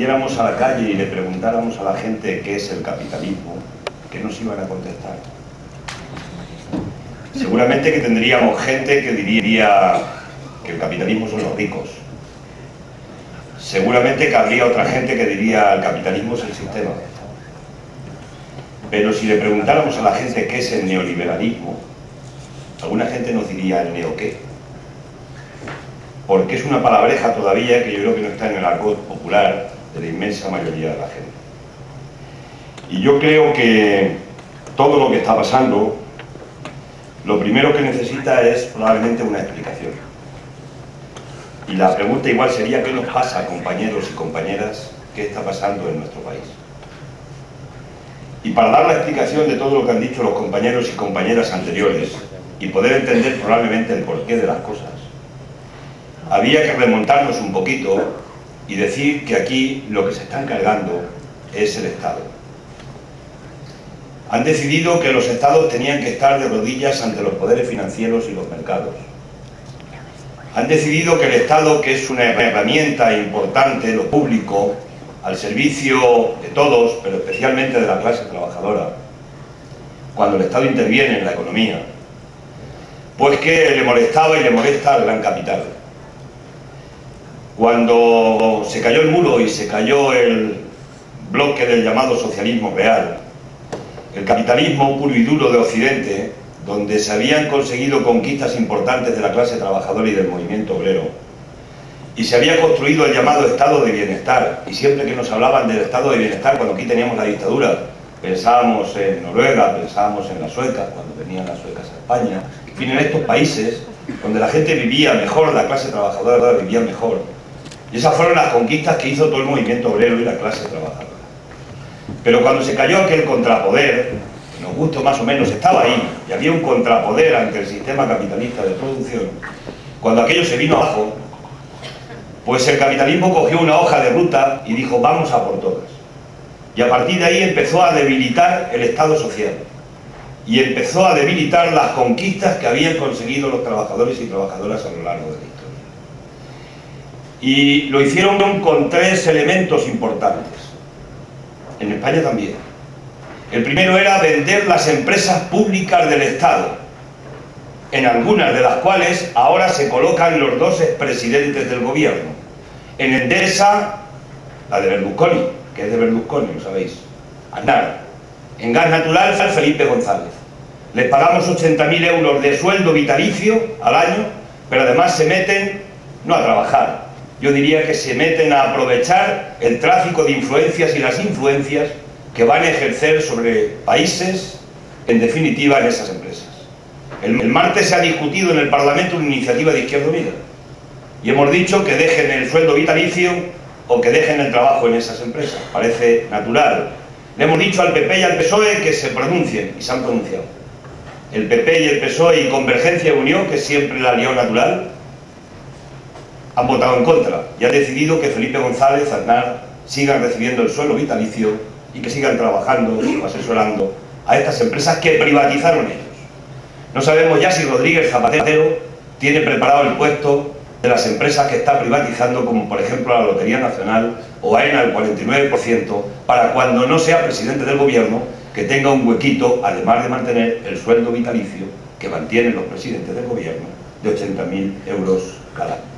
saliéramos a la calle y le preguntáramos a la gente qué es el capitalismo, ¿qué nos iban a contestar? Seguramente que tendríamos gente que diría que el capitalismo son los ricos. Seguramente que habría otra gente que diría el capitalismo es el sistema. Pero si le preguntáramos a la gente qué es el neoliberalismo, alguna gente nos diría el neo qué. Porque es una palabreja todavía que yo creo que no está en el argot popular de la inmensa mayoría de la gente. Y yo creo que todo lo que está pasando, lo primero que necesita es probablemente una explicación. Y la pregunta igual sería: ¿qué nos pasa, compañeros y compañeras? ¿Qué está pasando en nuestro país? Y para dar la explicación de todo lo que han dicho los compañeros y compañeras anteriores y poder entender probablemente el porqué de las cosas, había que remontarnos un poquito y decir que aquí lo que se está encargando es el Estado. Han decidido que los Estados tenían que estar de rodillas ante los poderes financieros y los mercados. Han decidido que el Estado, que es una herramienta importante, lo público, al servicio de todos, pero especialmente de la clase trabajadora, cuando el Estado interviene en la economía, pues que le molestaba y le molesta al gran capital. Cuando se cayó el muro y se cayó el bloque del llamado socialismo real, el capitalismo puro y duro de Occidente, donde se habían conseguido conquistas importantes de la clase trabajadora y del movimiento obrero, y se había construido el llamado estado de bienestar, y siempre que nos hablaban del estado de bienestar, cuando aquí teníamos la dictadura, pensábamos en Noruega, pensábamos en las suecas, cuando venían las suecas a España, en fin, en estos países donde la gente vivía mejor, la clase trabajadora vivía mejor. Y esas fueron las conquistas que hizo todo el movimiento obrero y la clase trabajadora. Pero cuando se cayó aquel contrapoder, que nos gustó más o menos, estaba ahí, y había un contrapoder ante el sistema capitalista de producción, cuando aquello se vino abajo, pues el capitalismo cogió una hoja de ruta y dijo: vamos a por todas. Y a partir de ahí empezó a debilitar el Estado social. Y empezó a debilitar las conquistas que habían conseguido los trabajadores y trabajadoras a lo largo de la historia. Y lo hicieron con tres elementos importantes. En España también. El primero era vender las empresas públicas del Estado, en algunas de las cuales ahora se colocan los dos expresidentes del gobierno. En Endesa, la de Berlusconi, que es de Berlusconi, lo sabéis, Aznar. En Gas Natural, Felipe González. Les pagamos 80.000 euros de sueldo vitalicio al año, pero además se meten, no a trabajar, yo diría que se meten a aprovechar el tráfico de influencias y las influencias que van a ejercer sobre países, en definitiva, en esas empresas. El martes se ha discutido en el Parlamento una iniciativa de Izquierda Unida y hemos dicho que dejen el sueldo vitalicio o que dejen el trabajo en esas empresas. Parece natural. Le hemos dicho al PP y al PSOE que se pronuncien, y se han pronunciado. El PP y el PSOE y Convergencia y Unión, que siempre la alió natural, han votado en contra y han decidido que Felipe González, Aznar, sigan recibiendo el sueldo vitalicio y que sigan trabajando o asesorando a estas empresas que privatizaron ellos. No sabemos ya si Rodríguez Zapatero tiene preparado el puesto de las empresas que está privatizando, como por ejemplo la Lotería Nacional o AENA al 49%, para cuando no sea presidente del gobierno, que tenga un huequito, además de mantener el sueldo vitalicio que mantienen los presidentes del gobierno, de 80.000 euros cada año.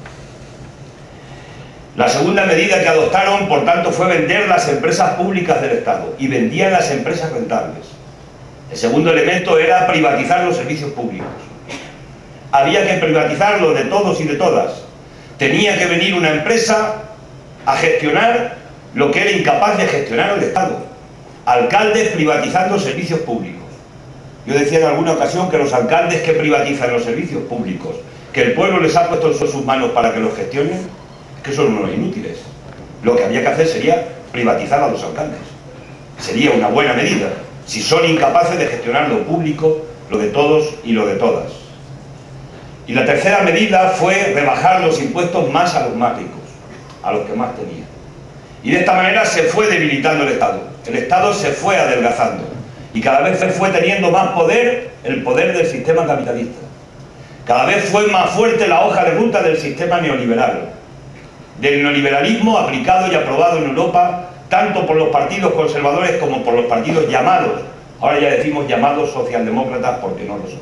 La segunda medida que adoptaron, por tanto, fue vender las empresas públicas del Estado, y vendían las empresas rentables. El segundo elemento era privatizar los servicios públicos. Había que privatizarlo de todos y de todas. Tenía que venir una empresa a gestionar lo que era incapaz de gestionar el Estado. Alcaldes privatizando servicios públicos. Yo decía en alguna ocasión que los alcaldes que privatizan los servicios públicos, que el pueblo les ha puesto en sus manos para que los gestionen, que son unos inútiles. Lo que había que hacer sería privatizar a los alcaldes. Sería una buena medida, si son incapaces de gestionar lo público, lo de todos y lo de todas. Y la tercera medida fue rebajar los impuestos más a los más ricos, a los que más tenían. Y de esta manera se fue debilitando el Estado. El Estado se fue adelgazando y cada vez fue teniendo más poder, el poder del sistema capitalista. Cada vez fue más fuerte la hoja de ruta del sistema neoliberal. del neoliberalismo aplicado y aprobado en Europa, tanto por los partidos conservadores como por los partidos llamados, ahora ya decimos llamados socialdemócratas porque no lo son.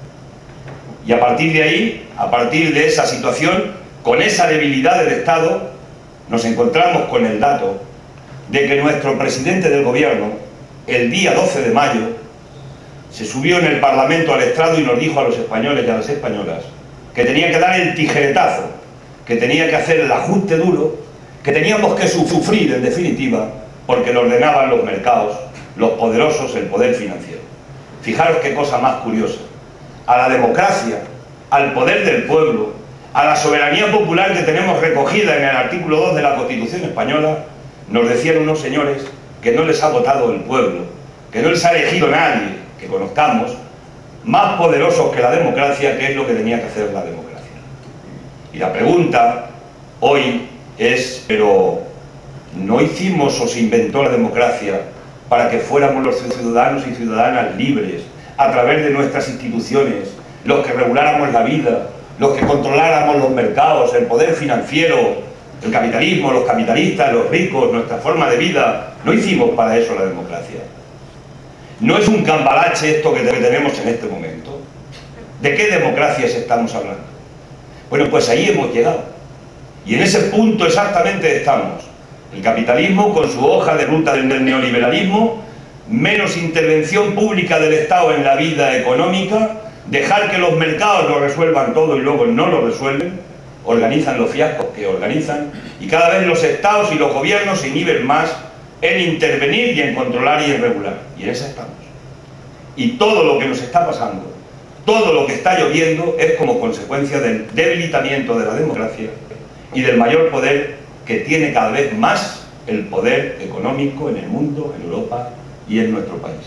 Y a partir de ahí, a partir de esa situación, con esa debilidad del Estado, nos encontramos con el dato de que nuestro presidente del gobierno, el día 12 de mayo, se subió en el Parlamento al estrado y nos dijo a los españoles y a las españolas que tenía que dar el tijeretazo, que tenía que hacer el ajuste duro, que teníamos que sufrir en definitiva, porque lo ordenaban los mercados, los poderosos, el poder financiero. Fijaros qué cosa más curiosa. A la democracia, al poder del pueblo, a la soberanía popular que tenemos recogida en el artículo 2 de la Constitución española, nos decían unos señores que no les ha votado el pueblo, que no les ha elegido nadie que conozcamos, más poderosos que la democracia, que es lo que tenía que hacer la democracia. Y la pregunta hoy es, pero ¿no hicimos o se inventó la democracia para que fuéramos los ciudadanos y ciudadanas libres, a través de nuestras instituciones, los que reguláramos la vida, los que controláramos los mercados, el poder financiero, el capitalismo, los capitalistas, los ricos, nuestra forma de vida? ¿No hicimos para eso la democracia? ¿No es un cambalache esto que tenemos en este momento? ¿De qué democracias estamos hablando? Bueno, pues ahí hemos llegado. Y en ese punto exactamente estamos. El capitalismo, con su hoja de ruta del neoliberalismo, menos intervención pública del Estado en la vida económica, dejar que los mercados lo resuelvan todo y luego no lo resuelven, organizan los fiascos que organizan, y cada vez los estados y los gobiernos se inhiben más en intervenir y en controlar y en regular. Y en esa estamos. Y todo lo que nos está pasando, todo lo que está lloviendo, es como consecuencia del debilitamiento de la democracia y del mayor poder que tiene cada vez más el poder económico en el mundo, en Europa y en nuestro país.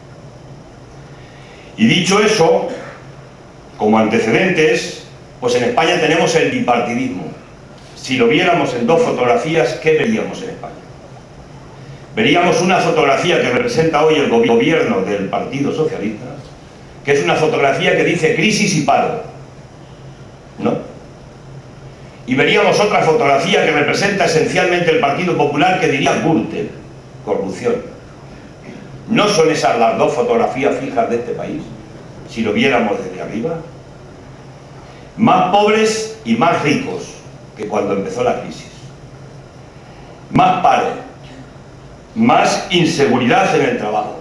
Y dicho eso, como antecedentes, pues en España tenemos el bipartidismo. Si lo viéramos en dos fotografías, ¿qué veríamos en España? Veríamos una fotografía que representa hoy el gobierno del Partido Socialista, que es una fotografía que dice crisis y paro, ¿no? Y veríamos otra fotografía que representa esencialmente el Partido Popular, que diría Gürtel, corrupción. ¿No son esas las dos fotografías fijas de este país, si lo viéramos desde arriba? Más pobres y más ricos que cuando empezó la crisis. Más paro, más inseguridad en el trabajo.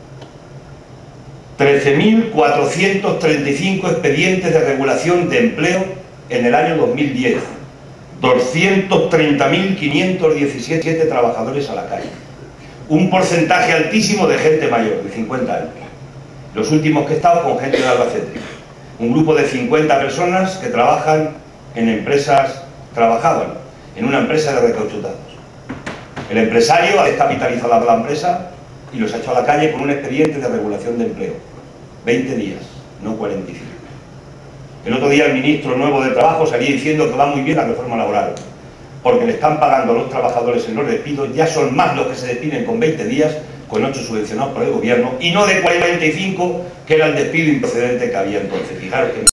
13.435 expedientes de regulación de empleo en el año 2010. 230.517 trabajadores a la calle. Un porcentaje altísimo de gente mayor, de 50 años. Los últimos que he estado con gente de Albacete. Un grupo de 50 personas que trabajan en empresas, trabajaban en una empresa de recauchutados. El empresario ha descapitalizado la empresa y los ha echado a la calle con un expediente de regulación de empleo. 20 días, no 45. El otro día el ministro nuevo de Trabajo salía diciendo que va muy bien la reforma laboral, porque le están pagando a los trabajadores en los despidos, ya son más los que se despiden con 20 días, con 8 subvencionados por el gobierno, y no de 45, que era el despido improcedente que había entonces. Fijaros que